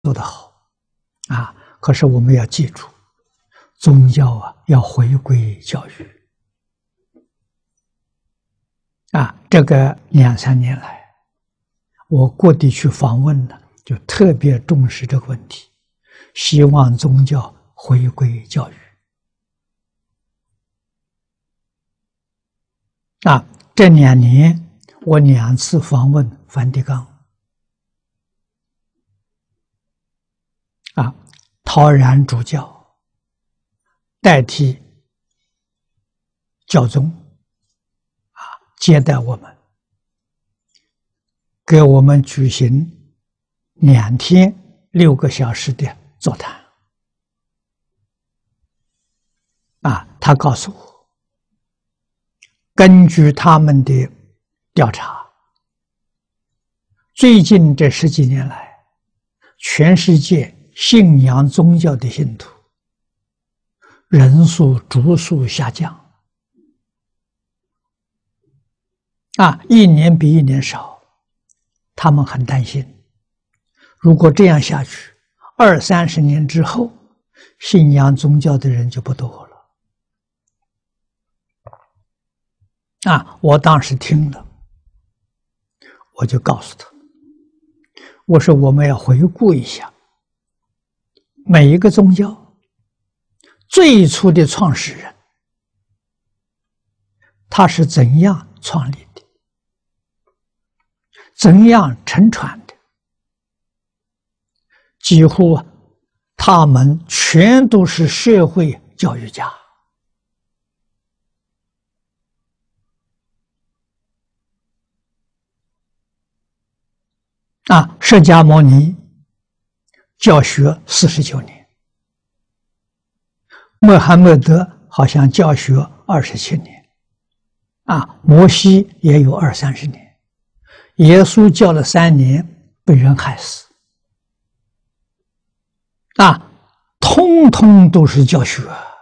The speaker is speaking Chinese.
做得好啊。可是我们要记住，宗教啊要回归教育啊。这个2、3年来，我各地去访问呢，就特别重视这个问题，希望宗教回归教育啊。这2年我2次访问梵蒂冈啊，陶然主教代替教宗啊接待我们，给我们举行2天6个小时的座谈啊。他告诉我，根据他们的调查，最近这10几年来，全世界信仰宗教的信徒人数逐速下降啊，一年比一年少。他们很担心，如果这样下去，20、30年之后，信仰宗教的人就不多了啊。我当时听了，我就告诉他，我说我们要回顾一下每一个宗教最初的创始人，他是怎样创立的，怎样承传的。几乎他们全都是社会教育家啊。释迦牟尼教学49年，穆罕默德好像教学27年啊，摩西也有20、30年，耶稣教了3年被人害死啊，通通都是教学。